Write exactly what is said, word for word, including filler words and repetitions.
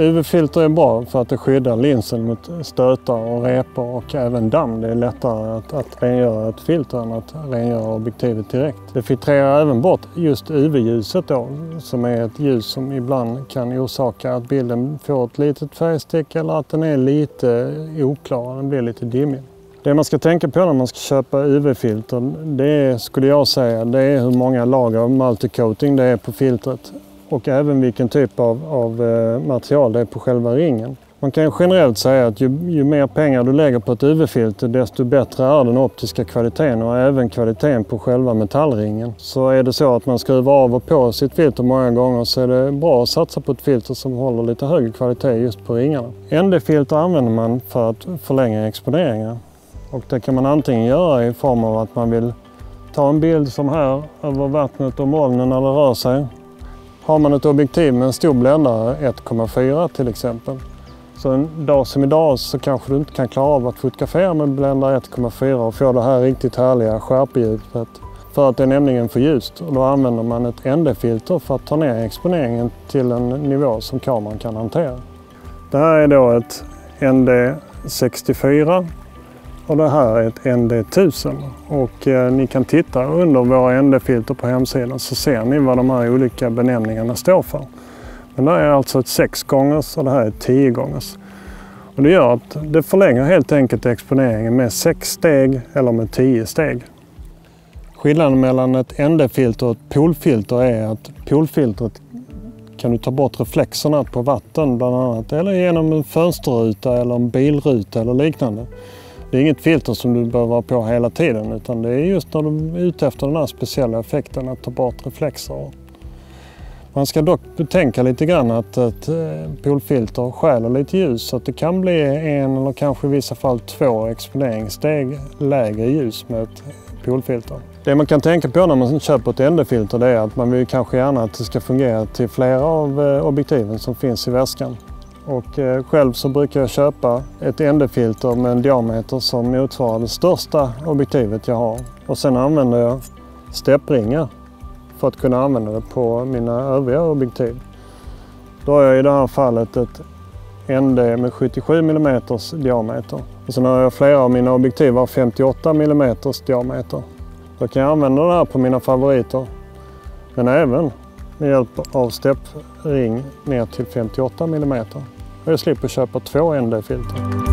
U V-filter är bra för att det skyddar linsen mot stötar och repor och även damm. Det är lättare att, att rengöra ett filter än att rengöra objektivet direkt. Det filtrerar även bort just U V-ljuset då, som är ett ljus som ibland kan orsaka att bilden får ett litet färgstick eller att den är lite oklar, den blir lite dimmig. Det man ska tänka på när man ska köpa U V-filter, det är, skulle jag säga, det är hur många lager av multicoating det är på filtret. Och även vilken typ av, av material det är på själva ringen. Man kan generellt säga att ju, ju mer pengar du lägger på ett U V-filter desto bättre är den optiska kvaliteten och även kvaliteten på själva metallringen. Så är det så att man skruvar av och på sitt filter många gånger så är det bra att satsa på ett filter som håller lite högre kvalitet just på ringarna. N D-filter använder man för att förlänga exponeringar. Och det kan man antingen göra i form av att man vill ta en bild som här över vattnet och molnen när det rör sig. Har man ett objektiv med en stor bländare, ett komma fyra till exempel. Så en dag som idag så kanske du inte kan klara av att fotografera med bländare ett komma fyra och få det här riktigt härliga skärpedjupet. För att det är nämligen för ljust och då använder man ett N D-filter för att ta ner exponeringen till en nivå som kameran kan hantera. Det här är då ett N D sextiofyra. Och det här är ett N D tusen och eh, ni kan titta under våra N D-filter på hemsidan så ser ni vad de här olika benämningarna står för. Men det är alltså ett sex gångers och det här är ett tio gångers. Och det gör att det förlänger helt enkelt exponeringen med sex steg eller med tio steg. Skillnaden mellan ett N D-filter och ett poolfilter är att poolfiltret kan du ta bort reflexerna på vatten bland annat eller genom en fönsterruta eller en bilruta eller liknande. Det är inget filter som du behöver vara på hela tiden utan det är just när du är ute efter den här speciella effekten att ta bort reflexer. Man ska dock betänka lite grann att ett poolfilter stjäler lite ljus så att det kan bli en eller kanske i vissa fall två exponeringssteg lägre ljus med ett poolfilter. Det man kan tänka på när man köper ett N D-filter det är att man vill kanske gärna att det ska fungera till flera av objektiven som finns i väskan. Och eh, själv så brukar jag köpa ett N D-filter med en diameter som motsvarar det största objektivet jag har. Och sen använder jag steppringar för att kunna använda det på mina övriga objektiv. Då har jag i det här fallet ett N D med sjuttiosju millimeter diameter. Och sen har jag flera av mina objektiv av femtioåtta millimeter diameter. Då kan jag använda det här på mina favoriter. Men även med hjälp av steppring ner till femtioåtta millimeter. Och jag slipper köpa två N D-filter.